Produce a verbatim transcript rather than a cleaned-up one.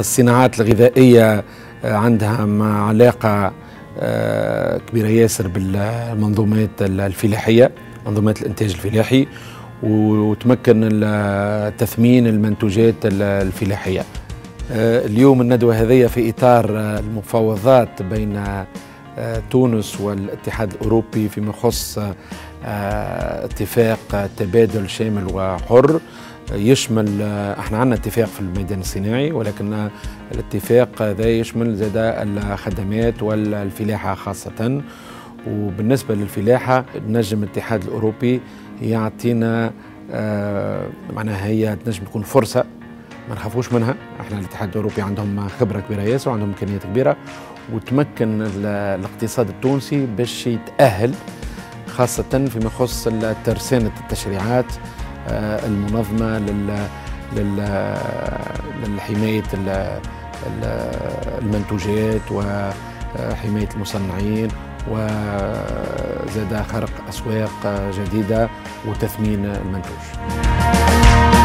الصناعات الغذائية عندها علاقة كبيرة ياسر بالمنظومات الفلاحية، منظومات الإنتاج الفلاحي، وتمكن تثمين المنتوجات الفلاحية. اليوم الندوة هذه في إطار المفاوضات بين تونس والاتحاد الأوروبي فيما يخص اتفاق تبادل شامل وحر يشمل، احنا عندنا اتفاق في الميدان الصناعي، ولكن الاتفاق هذا يشمل زاد الخدمات والفلاحة خاصة. وبالنسبة للفلاحة نجم الاتحاد الأوروبي يعطينا اه معناها هي تنجم تكون فرصة ما نخافوش منها. احنا الاتحاد الأوروبي عندهم خبرة كبيرة ياسر وعندهم إمكانيات كبيرة، وتمكن الاقتصاد التونسي باش يتأهل خاصة فيما يخص ترسانة التشريعات المنظمة لحماية المنتوجات وحماية المصنعين، وزاد خلق أسواق جديدة وتثمين المنتوج.